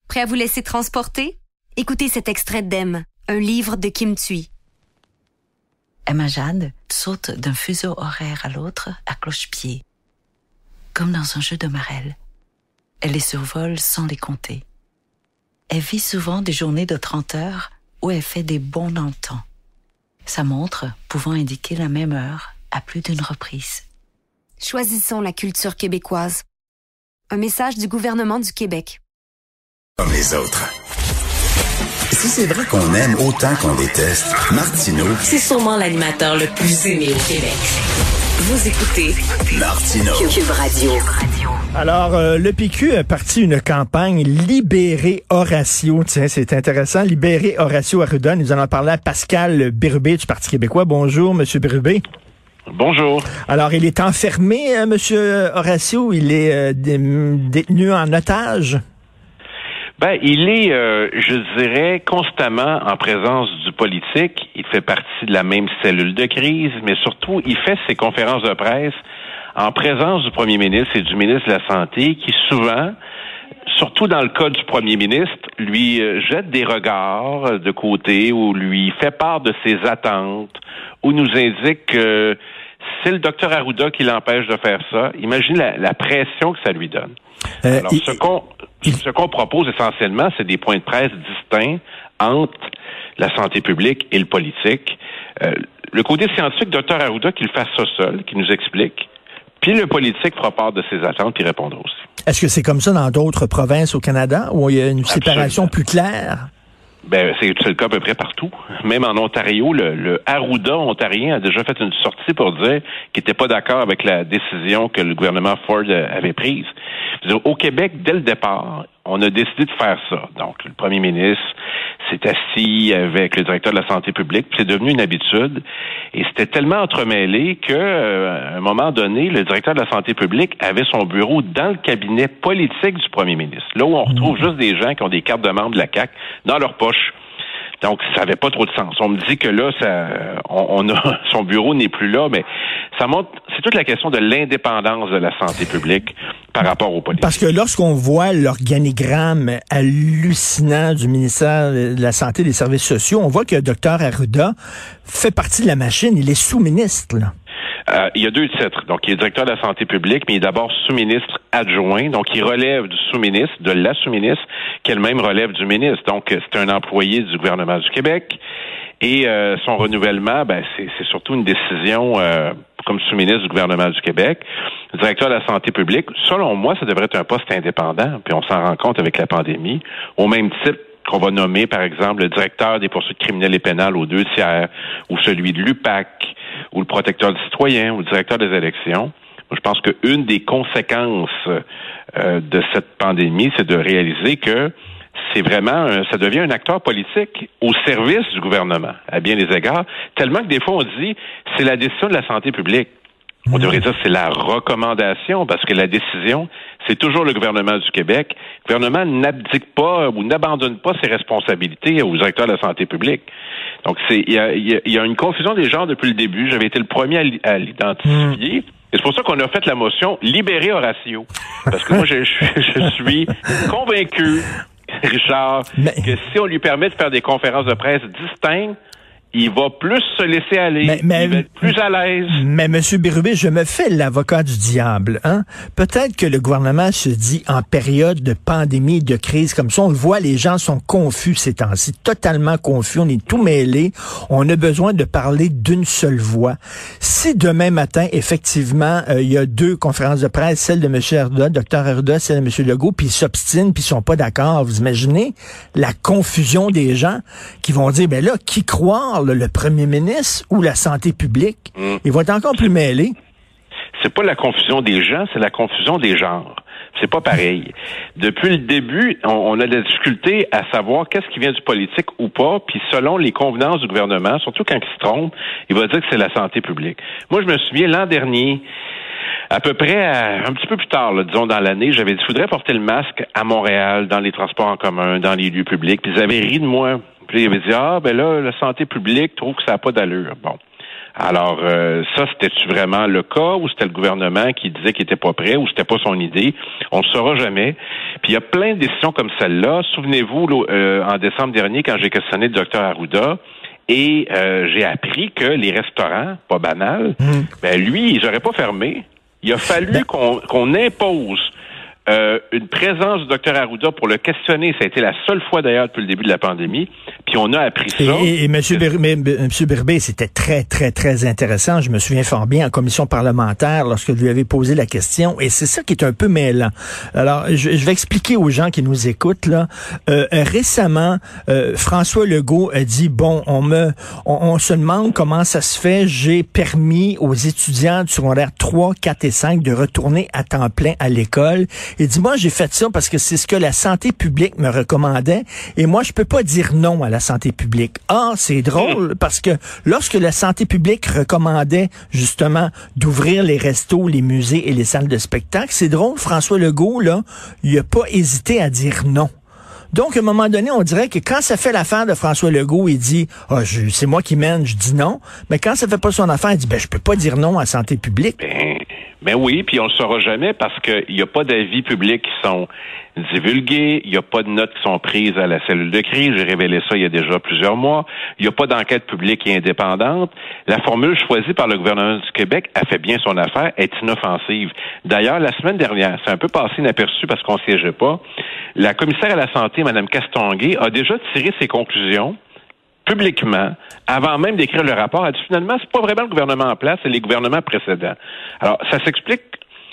Prêt à vous laisser transporter? Écoutez cet extrait d'Em, un livre de Kim Thuy. Emma Jade saute d'un fuseau horaire à l'autre à cloche-pied, comme dans un jeu de marelle. Elle les survole sans les compter. Elle vit souvent des journées de 30 heures où elle fait des bonds dans le temps. Sa montre pouvant indiquer la même heure à plus d'une reprise. Choisissons la culture québécoise. Un message du gouvernement du Québec. Comme les autres. Si c'est vrai qu'on aime autant qu'on déteste, Martineau, c'est sûrement l'animateur le plus aimé au Québec. Vous écoutez Martineau. Cube Radio. Alors, le PQ a parti une campagne Libérer Horacio. Tiens, c'est intéressant. Libérer Horacio Arruda. Nous allons parler à Pascal Bérubé du Parti québécois. Bonjour, Monsieur Bérubé. Bonjour. Alors, il est enfermé, Monsieur Horacio. Il est détenu en otage. Ben, il est, je dirais, constamment en présence du politique. Il fait partie de la même cellule de crise, mais surtout, il fait ses conférences de presse en présence du premier ministre et du ministre de la Santé, qui souvent, surtout dans le cas du premier ministre, lui jette des regards de côté ou lui fait part de ses attentes ou nous indique que c'est le docteur Arruda qui l'empêche de faire ça. Imaginez la pression que ça lui donne. Alors, ce qu'on propose essentiellement, c'est des points de presse distincts entre la santé publique et le politique. Le côté scientifique, docteur Arruda, qu'il fasse ça seul, qu'il nous explique, puis le politique fera part de ses attentes puis répondra aussi. Est-ce que c'est comme ça dans d'autres provinces au Canada où il y a une séparation plus claire? Ben, c'est le cas à peu près partout. Même en Ontario, le Arruda ontarien a déjà fait une sortie pour dire qu'il n'était pas d'accord avec la décision que le gouvernement Ford avait prise. Au Québec, dès le départ, on a décidé de faire ça. Donc, le premier ministre s'est assis avec le directeur de la santé publique, puis c'est devenu une habitude. Et c'était tellement entremêlé qu'à un moment donné, le directeur de la santé publique avait son bureau dans le cabinet politique du premier ministre. Là où on retrouve juste des gens qui ont des cartes de membres de la CAQ dans leur poche. Donc, ça n'avait pas trop de sens. On me dit que là, son bureau n'est plus là, mais ça montre, c'est toute la question de l'indépendance de la santé publique par rapport aux politiques. Parce que lorsqu'on voit l'organigramme hallucinant du ministère de la Santé et des Services sociaux, on voit que le docteur Arruda fait partie de la machine. Il est sous-ministre, là. Il y a deux titres. Donc, il est directeur de la santé publique, mais il est d'abord sous-ministre adjoint. Donc, il relève du sous-ministre, de la sous-ministre, qui elle-même relève du ministre. Donc, c'est un employé du gouvernement du Québec. Et son renouvellement, ben, c'est surtout une décision comme sous-ministre du gouvernement du Québec. Le directeur de la santé publique, selon moi, ça devrait être un poste indépendant. Puis on s'en rend compte avec la pandémie. Au même titre qu'on va nommer, par exemple, le directeur des poursuites criminelles et pénales aux 2/3, ou celui de l'UPAC, ou le protecteur du citoyen, ou le directeur des élections. Moi, je pense qu'une des conséquences de cette pandémie, c'est de réaliser que c'est vraiment, ça devient un acteur politique au service du gouvernement, à bien des égards, tellement que des fois on dit, c'est la décision de la santé publique. On devrait dire c'est la recommandation, parce que la décision, c'est toujours le gouvernement du Québec. Le gouvernement n'abdique pas ou n'abandonne pas ses responsabilités aux directeurs de la santé publique. Donc, il y a une confusion des genres depuis le début. J'avais été le premier à l'identifier. Et c'est pour ça qu'on a fait la motion « Libérer Horacio ». Parce que moi, je suis convaincu, Richard, que si on lui permet de faire des conférences de presse distinctes, il va plus se laisser aller, il va être plus à l'aise. Mais M. Bérubé, je me fais l'avocat du diable. Hein? Peut-être que le gouvernement se dit en période de pandémie, de crise comme ça, on le voit, les gens sont confus ces temps-ci, totalement confus, on est tout mêlés, on a besoin de parler d'une seule voix. Si demain matin, effectivement, il y a deux conférences de presse, celle de M. Arruda, Dr Arruda, celle de M. Legault, puis ils s'obstinent, puis ils sont pas d'accord, vous imaginez la confusion des gens qui vont dire, ben là, qui croire? Le premier ministre ou la santé publique, ils vont être encore plus mêlés. C'est pas la confusion des gens, c'est la confusion des genres. C'est pas pareil. Depuis le début, on a de la difficulté à savoir qu'est-ce qui vient du politique ou pas, puis selon les convenances du gouvernement, surtout quand il se trompe, il va dire que c'est la santé publique. Moi, je me souviens, l'an dernier, à peu près un petit peu plus tard, là, disons dans l'année, j'avais dit, il faudrait porter le masque à Montréal, dans les transports en commun, dans les lieux publics, puis ils avaient ri de moi. Puis il avait dit, ben là, la santé publique trouve que ça n'a pas d'allure. Bon. Alors, ça, c'était-tu vraiment le cas ou c'était le gouvernement qui disait qu'il était pas prêt ou c'était pas son idée? On ne saura jamais. Puis il y a plein de décisions comme celle-là. Souvenez-vous, en décembre dernier, quand j'ai questionné le docteur Arruda, et j'ai appris que les restaurants, pas banal, ben lui, ils n'auraient pas fermé. Il a fallu qu'on impose une présence du docteur Arruda pour le questionner. Ça a été la seule fois d'ailleurs depuis le début de la pandémie. Puis on a appris ça. Et M. Birbé, c'était très, très, très intéressant. Je me souviens fort bien en commission parlementaire lorsque je lui avais posé la question. Et c'est ça qui est un peu mêlant. Alors, je vais expliquer aux gens qui nous écoutent, là. Récemment, François Legault a dit, bon, on se demande comment ça se fait. J'ai permis aux étudiants du secondaire 3, 4 et 5 de retourner à temps plein à l'école. Il dit, moi, j'ai fait ça parce que c'est ce que la santé publique me recommandait. Et moi, je peux pas dire non à la santé publique. Ah, c'est drôle parce que lorsque la santé publique recommandait justement d'ouvrir les restos, les musées et les salles de spectacle, c'est drôle, François Legault, là, il a pas hésité à dire non. Donc, à un moment donné, on dirait que quand ça fait l'affaire de François Legault, il dit c'est moi qui mène, je dis non. Mais quand ça fait pas son affaire, il dit je peux pas dire non à la santé publique. Ben oui, puis on le saura jamais parce qu'il n'y a pas d'avis publics qui sont divulgués, il n'y a pas de notes qui sont prises à la cellule de crise, j'ai révélé ça il y a déjà plusieurs mois, il n'y a pas d'enquête publique et indépendante. La formule choisie par le gouvernement du Québec a fait bien son affaire, est inoffensive. D'ailleurs, la semaine dernière, c'est un peu passé inaperçu parce qu'on ne siégeait pas, la commissaire à la santé, Mme Castonguay, a déjà tiré ses conclusions publiquement, avant même d'écrire le rapport, elle dit finalement, c'est pas vraiment le gouvernement en place, c'est les gouvernements précédents. Alors, ça s'explique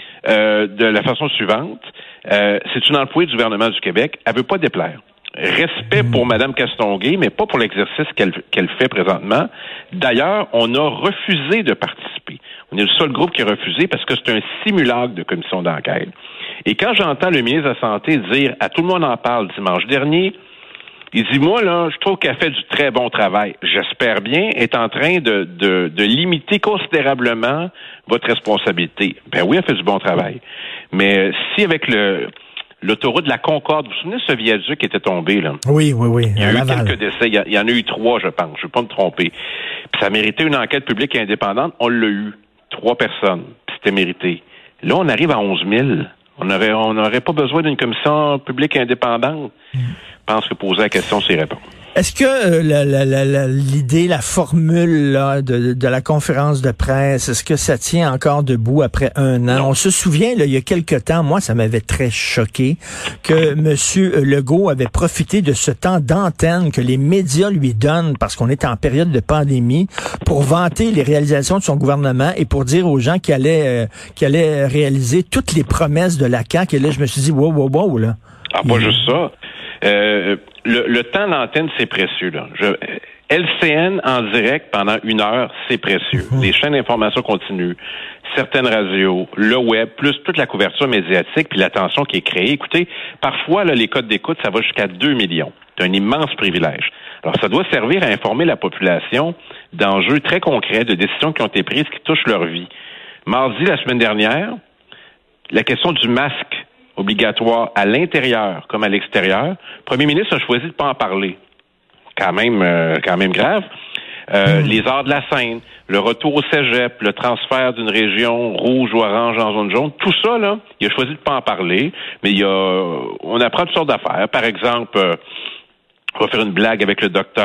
de la façon suivante. C'est une employée du gouvernement du Québec, elle veut pas déplaire. Respect pour Mme Castonguay, mais pas pour l'exercice qu'elle fait présentement. D'ailleurs, on a refusé de participer. On est le seul groupe qui a refusé parce que c'est un simulacre de commission d'enquête. Et quand j'entends le ministre de la Santé dire « à tout le monde en parle dimanche dernier », il dit, moi, là, je trouve qu'elle fait du très bon travail. J'espère bien, est en train de limiter considérablement votre responsabilité. Ben oui, elle fait du bon travail. Mais si avec l'autoroute de la Concorde, vous vous souvenez de ce viaduc qui était tombé, là? Oui. Il y a eu quelques décès. Il y en a eu 3, je pense. Je ne veux pas me tromper. Puis ça méritait une enquête publique et indépendante. On l'a eu. 3 personnes. Puis c'était mérité. Là, on arrive à 11 000. On n'aurait pas besoin d'une commission publique indépendante. Je pense que poser la question, c'est répondre. Est-ce que l'idée, la formule là, de la conférence de presse, est-ce que ça tient encore debout après 1 an? Non. On se souvient, là, il y a quelque temps, moi, ça m'avait très choqué, que M. Legault avait profité de ce temps d'antenne que les médias lui donnent, parce qu'on est en période de pandémie, pour vanter les réalisations de son gouvernement et pour dire aux gens qu'il allait réaliser toutes les promesses de la CAQ. Et là, je me suis dit, wow, là. Ah, pas juste ça. Le temps d'antenne, c'est précieux, là. LCN en direct pendant 1 heure, c'est précieux. Les chaînes d'information continue, certaines radios, le web, plus toute la couverture médiatique, puis l'attention qui est créée. Écoutez, parfois, là, les codes d'écoute, ça va jusqu'à 2 millions. C'est un immense privilège. Alors, ça doit servir à informer la population d'enjeux très concrets, de décisions qui ont été prises qui touchent leur vie. Mardi, la semaine dernière, la question du masque obligatoire à l'intérieur comme à l'extérieur, le premier ministre a choisi de pas en parler. Quand même grave. Les arts de la scène, le retour au cégep, le transfert d'une région rouge ou orange en zone jaune, tout ça, là, il a choisi de pas en parler, mais on apprend toutes sortes d'affaires. Par exemple, on va faire une blague avec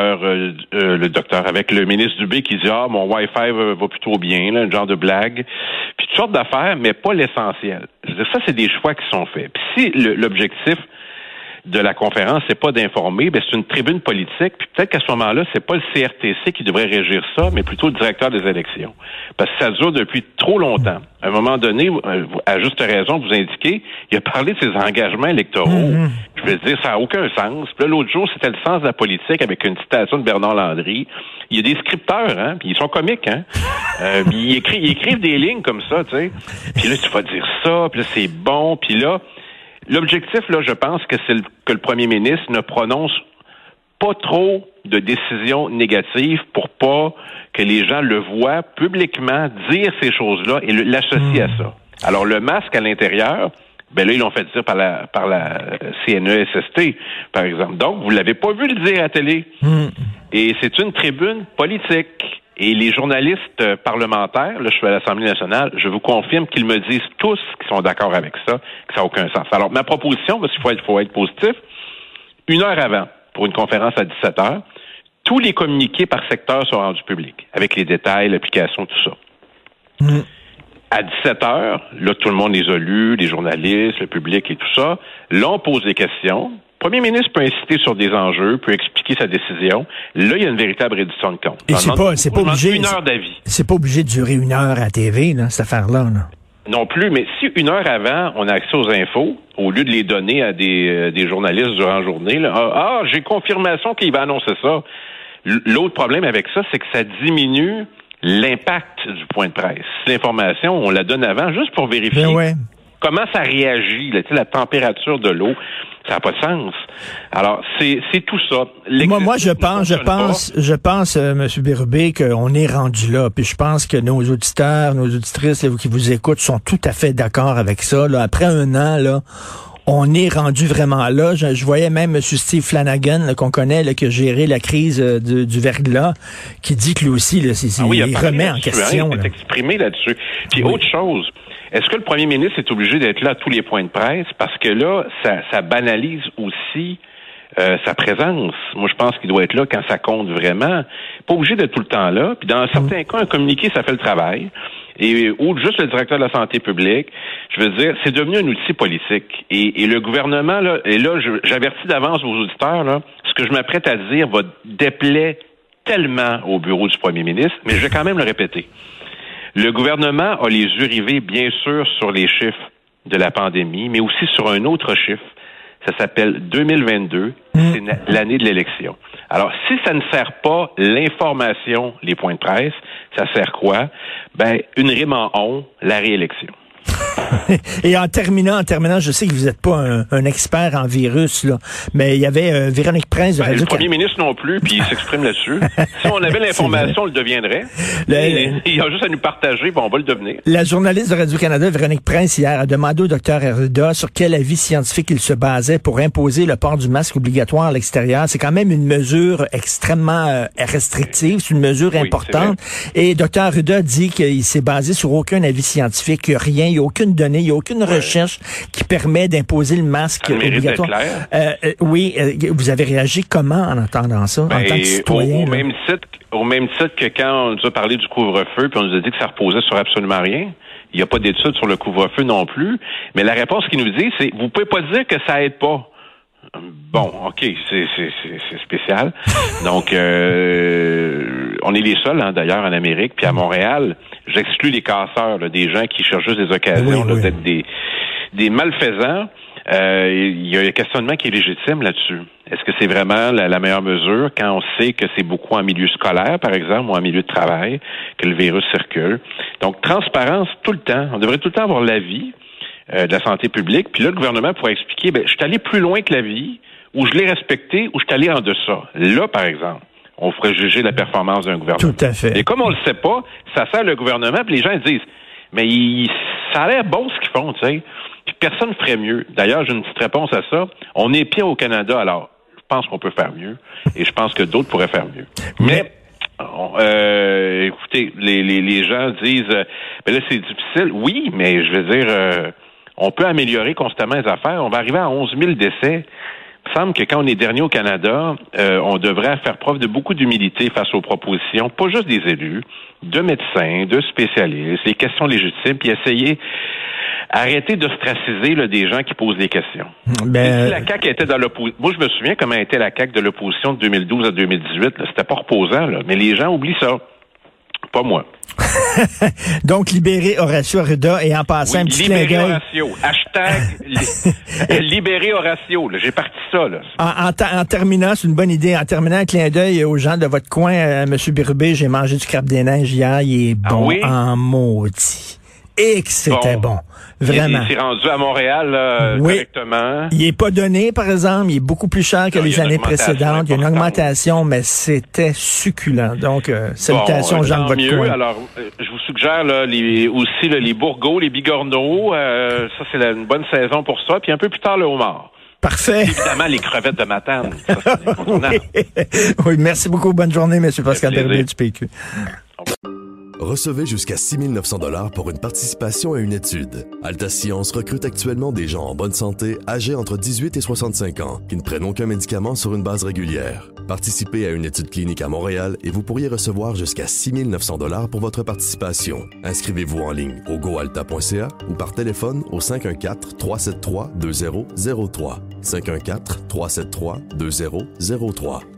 avec le ministre Dubé qui dit « mon Wi-Fi va plutôt bien », là, un genre de blague. Puis toutes sortes d'affaires, mais pas l'essentiel. Je veux dire, ça, c'est des choix qui sont faits. Puis si l'objectif de la conférence, c'est pas d'informer, ben c'est une tribune politique, puis peut-être qu'à ce moment-là, c'est pas le CRTC qui devrait régir ça, mais plutôt le directeur des élections. Parce que ça dure depuis trop longtemps. À un moment donné, à juste raison, vous indiquez, il a parlé de ses engagements électoraux. Je veux dire, ça n'a aucun sens. Puis là, l'autre jour, c'était le sens de la politique avec une citation de Bernard Landry. Il y a des scripteurs, hein, puis ils sont comiques, hein. Ils écrivent des lignes comme ça, tu sais. Puis là, tu vas dire ça, puis là, c'est bon, puis là, l'objectif, là, je pense que c'est que le premier ministre ne prononce pas trop de décisions négatives pour pas que les gens le voient publiquement dire ces choses-là et l'associer à ça. Alors, le masque à l'intérieur, ben là, ils l'ont fait dire par la CNESST, par exemple. Donc, vous l'avez pas vu le dire à la télé. Et c'est une tribune politique. Et les journalistes parlementaires, là, je suis à l'Assemblée nationale, je vous confirme qu'ils me disent tous qu'ils sont d'accord avec ça, que ça n'a aucun sens. Alors, ma proposition, parce qu'il faut être positif, 1 heure avant, pour une conférence à 17h, tous les communiqués par secteur sont rendus publics, avec les détails, l'application, tout ça. À 17h, là, tout le monde les a lus, les journalistes, le public et tout ça. Là, on pose des questions. Le premier ministre peut insister sur des enjeux, peut expliquer sa décision. Là, il y a une véritable réduction de compte. Et c'est pas obligé. 1 heure d'avis. C'est pas obligé de durer 1 heure à la TV, là, cette affaire-là, là. Non plus, mais si 1 heure avant, on a accès aux infos, au lieu de les donner à des journalistes durant la journée, là, j'ai confirmation qu'il va annoncer ça. L'autre problème avec ça, c'est que ça diminue l'impact du point de presse. L'information, on la donne avant juste pour vérifier comment ça réagit, là, la température de l'eau. Ça n'a pas de sens. Alors, c'est tout ça. Moi, je pense, M. Bérubé, qu'on est rendu là. Puis je pense que nos auditeurs, nos auditrices là, qui vous écoutent sont tout à fait d'accord avec ça. Là. Après 1 an, là, on est rendu vraiment là. Je voyais même M. Steve Flanagan, là, qu'on connaît, là, qui a géré la crise du verglas, qui dit que lui aussi, là, il remet en question. Il s'est exprimé là-dessus. Puis autre chose, est-ce que le premier ministre est obligé d'être là à tous les points de presse? Parce que là, ça banalise aussi sa présence. Moi, je pense qu'il doit être là quand ça compte vraiment. Pas obligé d'être tout le temps là. Puis dans certains cas, un communiqué, ça fait le travail. Ou juste le directeur de la santé publique. Je veux dire, c'est devenu un outil politique. Et le gouvernement, là, et là, j'avertis d'avance vos auditeurs, là, ce que je m'apprête à dire va déplaire tellement au bureau du premier ministre, mais je vais quand même le répéter. Le gouvernement a les yeux rivés, bien sûr, sur les chiffres de la pandémie, mais aussi sur un autre chiffre. Ça s'appelle 2022. C'est l'année de l'élection. Alors, si ça ne sert pas l'information, les points de presse, ça sert quoi? Une rime en on, la réélection. Et en terminant, je sais que vous n'êtes pas un expert en virus, là, mais il y avait Véronique Prince de Radio-Canada. Le premier ministre non plus, puis il s'exprime là-dessus. Si on avait l'information, on le deviendrait. Il y a juste à nous partager, on va le devenir. La journaliste de Radio-Canada, Véronique Prince, hier, a demandé au Dr Arruda sur quel avis scientifique il se basait pour imposer le port du masque obligatoire à l'extérieur. C'est quand même une mesure extrêmement restrictive, c'est une mesure importante. Et Dr Arruda dit qu'il s'est basé sur aucun avis scientifique, rien, il n'y a aucune donnée, il n'y a aucune recherche qui permet d'imposer le masque obligatoire. Vous avez réagi comment en entendant ça, en tant que citoyen? Au même titre que quand on nous a parlé du couvre-feu, puis on nous a dit que ça reposait sur absolument rien. Il n'y a pas d'études sur le couvre-feu non plus. Mais la réponse qu'il nous dit, c'est vous pouvez pas dire que ça aide pas. Bon, OK, c'est spécial. Donc, on est les seuls, d'ailleurs, en Amérique, puis à Montréal, j'exclus les casseurs, là, des gens qui cherchent juste des occasions d'être des malfaisants. Il y a un questionnement qui est légitime là-dessus. Est-ce que c'est vraiment la meilleure mesure quand on sait que c'est beaucoup en milieu scolaire, par exemple, ou en milieu de travail, que le virus circule? Donc, transparence tout le temps. On devrait tout le temps avoir l'avis de la santé publique. Puis là, le gouvernement pourrait expliquer, je suis allé plus loin que l'avis, ou je l'ai respecté, ou je suis allé en deçà. Là, par exemple, on ferait juger la performance d'un gouvernement. Tout à fait. Et comme on le sait pas, ça sert le gouvernement, puis les gens disent, mais ça a l'air bon ce qu'ils font, tu sais. Puis personne ne ferait mieux. D'ailleurs, j'ai une petite réponse à ça. On est pire au Canada, alors je pense qu'on peut faire mieux, et je pense que d'autres pourraient faire mieux. Mais écoutez, les gens disent, là c'est difficile. Oui, mais je veux dire, on peut améliorer constamment les affaires. On va arriver à 11 000 décès. Il me semble que quand on est dernier au Canada, on devrait faire preuve de beaucoup d'humilité face aux propositions, pas juste des élus, de médecins, de spécialistes, les questions légitimes, puis arrêter d'ostraciser des gens qui posent des questions. Si la CAQ était dans l'opposition, moi je me souviens comment était la CAQ de l'opposition de 2012 à 2018, là, c'était pas reposant, là, mais les gens oublient ça. Pas moi. Donc, libérer Horacio Arruda et en passant un petit clin d'œil. Horacio. Hashtag libérer Horacio. Là. J'ai parti ça. Là. En terminant, c'est une bonne idée. En terminant, un clin d'œil aux gens de votre coin, M. Bérubé, j'ai mangé du crabe des neiges hier. Il est bon en maudit. Et que c'était bon. Vraiment. Il s'est rendu à Montréal correctement. Il est pas donné, par exemple. Il est beaucoup plus cher que les années précédentes. Il y a une augmentation, mais c'était succulent. Donc, salutations aux gens de votre coin. Alors, je vous suggère aussi les bourgots, les bigorneaux. Ça, c'est une bonne saison pour ça. Puis un peu plus tard, le homard. Parfait. Évidemment, les crevettes de Matane. Ça, c'est incontournable. Oui, merci beaucoup. Bonne journée, M. Pascal Bérubé du PQ. Recevez jusqu'à 6 900 $ pour une participation à une étude. Alta Science recrute actuellement des gens en bonne santé, âgés entre 18 et 65 ans, qui ne prennent aucun médicament sur une base régulière. Participez à une étude clinique à Montréal et vous pourriez recevoir jusqu'à 6 900 $ pour votre participation. Inscrivez-vous en ligne au goalta.ca ou par téléphone au 514-373-2003. 514-373-2003.